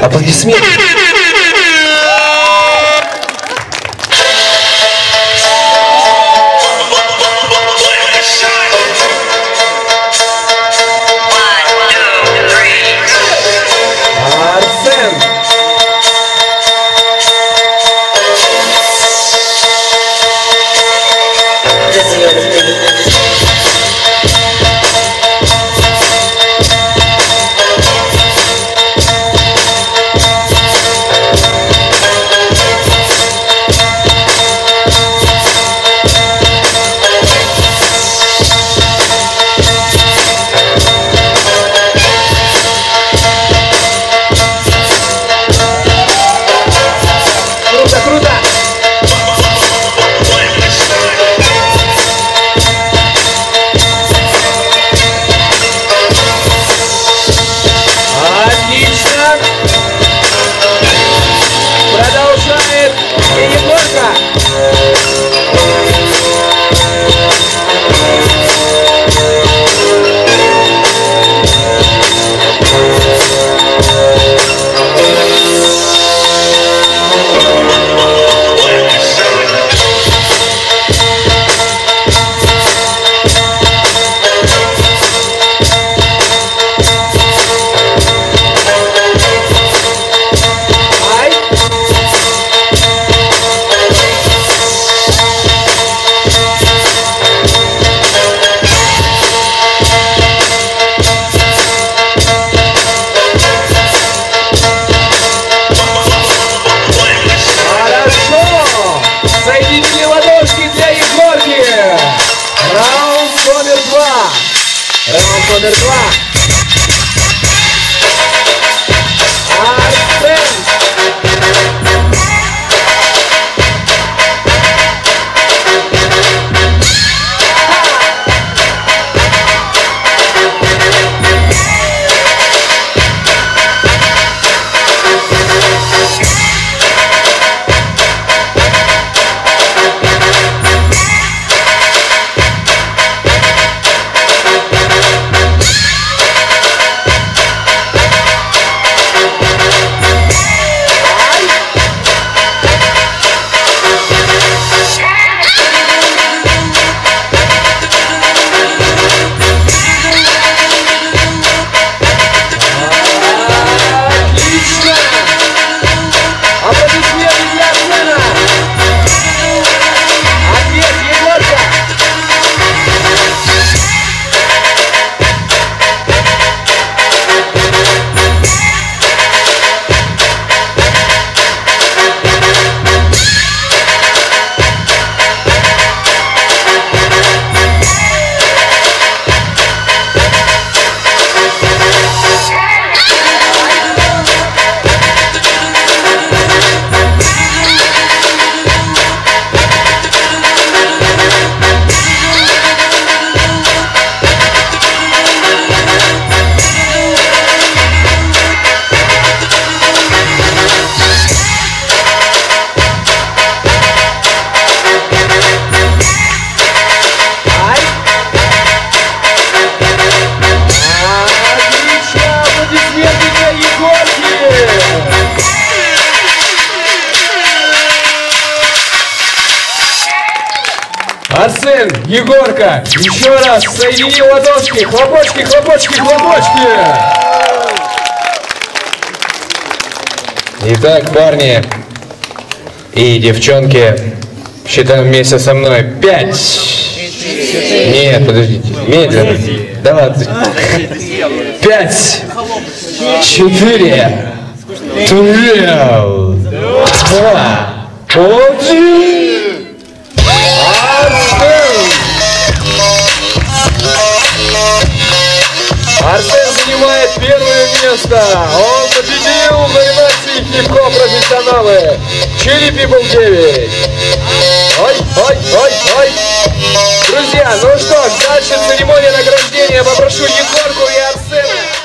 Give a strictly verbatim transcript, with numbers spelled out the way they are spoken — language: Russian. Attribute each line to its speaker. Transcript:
Speaker 1: Аплодисменты. Раунд номер два. Арсен, Егорка, еще раз соедини ладошки, хлопочки, хлопочки, хлопочки. Итак, парни и девчонки, считаем вместе со мной. Пять. Нет, подождите, медленно. Да ладно. Пять. Четыре. Три. Два. Один. Арсен занимает первое место. Он победил в номинации хип-хоп профессионалы. Chili People девять. Ой, ой, ой, ой. Друзья, ну что ж, дальше церемония награждения. Попрошу Егорку и Арсена.